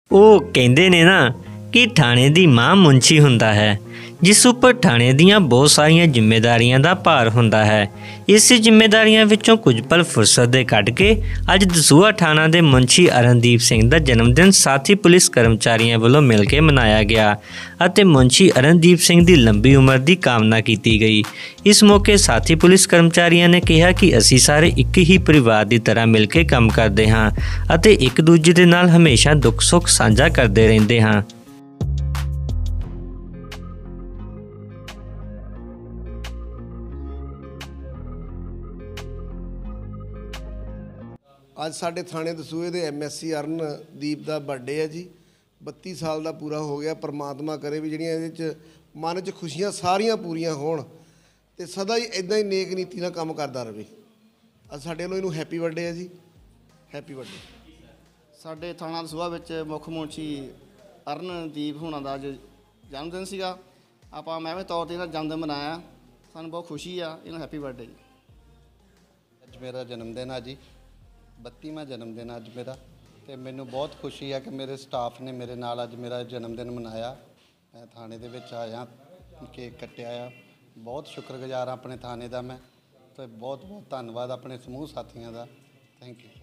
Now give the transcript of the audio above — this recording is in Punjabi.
ਉਹ ਕਹਿੰਦੇ ਨੇ ਨਾ ਕਿ ਥਾਣੇ ਦੀ ਮਾਂ ਮੁੰਸ਼ੀ ਹੁੰਦਾ ਹੈ, ਜਿਸ ਉੱਪਰ ਥਾਣੇ ਦੀਆਂ ਬਹੁਤ ਸਾਰੀਆਂ ਜ਼ਿੰਮੇਵਾਰੀਆਂ ਦਾ ਭਾਰ ਹੁੰਦਾ ਹੈ। ਇਸ ਜ਼ਿੰਮੇਵਾਰੀਆਂ ਵਿੱਚੋਂ ਕੁਝ ਪਲ ਫੁਰਸਤ ਦੇ ਕੱਢ ਕੇ ਅੱਜ ਦਸੂਹਾ ਥਾਣਾ ਦੇ ਮੁੰਸ਼ੀ ਅਰਨਦੀਪ ਸਿੰਘ ਦਾ ਜਨਮ ਦਿਨ ਸਾਥੀ ਪੁਲਿਸ ਕਰਮਚਾਰੀਆਂ ਵੱਲੋਂ ਮਿਲ ਕੇ ਮਨਾਇਆ ਗਿਆ ਅਤੇ ਮੁੰਸ਼ੀ ਅਰਨਦੀਪ ਸਿੰਘ ਦੀ ਲੰਬੀ ਉਮਰ ਦੀ ਕਾਮਨਾ ਕੀਤੀ ਗਈ। ਇਸ ਮੌਕੇ ਸਾਥੀ ਪੁਲਿਸ ਕਰਮਚਾਰੀਆਂ ਨੇ ਕਿਹਾ ਕਿ ਅਸੀਂ ਸਾਰੇ ਇੱਕ ਹੀ ਪਰਿਵਾਰ ਦੀ ਤਰ੍ਹਾਂ ਮਿਲ ਕੇ ਕੰਮ ਕਰਦੇ ਹਾਂ ਅਤੇ ਇੱਕ ਦੂਜੇ ਦੇ ਨਾਲ ਹਮੇਸ਼ਾ ਦੁੱਖ ਸੁੱਖ ਸਾਂਝਾ ਕਰਦੇ ਰਹਿੰਦੇ ਹਾਂ। ਅੱਜ ਸਾਡੇ ਥਾਣੇ ਦਸੂਹੇ ਦੇ MSc ਅਰਨਦੀਪ ਦਾ ਬਰਥਡੇ ਹੈ ਜੀ। 32 ਸਾਲ ਦਾ ਪੂਰਾ ਹੋ ਗਿਆ। परमात्मा करे भी ਜਿਹੜੀਆਂ ਇਹਦੇ 'ਚ ਮਨ 'ਚ ਖੁਸ਼ੀਆਂ ਸਾਰੀਆਂ ਪੂਰੀਆਂ ਹੋਣ ਤੇ ਸਦਾ ਹੀ ਇਦਾਂ ਹੀ ਨੇਕ ਨੀਤੀ ਨਾਲ ਕੰਮ ਕਰਦਾ ਰਹੇ। ਅੱਜ ਸਾਡੇ ਵੱਲੋਂ ਇਹਨੂੰ ਹੈਪੀ ਬਰਥਡੇ ਹੈ ਜੀ। Happy birthday. ਸਾਡੇ ਥਾਣਾ ਦਸੂਹਾ ਵਿੱਚ ਮੁੱਖ ਮੁੰਸ਼ੀ ਅਰਨਦੀਪ ਹੋਣਾ ਦਾ ਅੱਜ ਜਨਮ ਦਿਨ ਸੀਗਾ। ਆਪਾਂ ਮੈਂ ਵੀ ਤੌਰ 'ਤੇ ਇਹਦਾ ਜਨਮ ਦਿਨ ਮਨਾਇਆ। ਸਾਨੂੰ ਬਹੁਤ ਖੁਸ਼ੀ ਆ। ਇਹਨੂੰ ਹੈਪੀ ਬਰਥਡੇ ਜੀ। ਅੱਜ ਮੇਰਾ ਜਨਮ ਦਿਨ ਆ ਜੀ। 32ਵਾਂ ਜਨਮ ਦਿਨ ਅੱਜ मेरा तो मैनू बहुत खुशी है कि मेरे स्टाफ ने मेरे नाल अज मेरा जन्म दिन मनाया। मैं थाने दे विच आया, केक कट्टिया आ। बहुत शुक्रगुजार अपने थाने का मैं। तो बहुत बहुत धन्यवाद अपने समूह साथियों का। Thank you.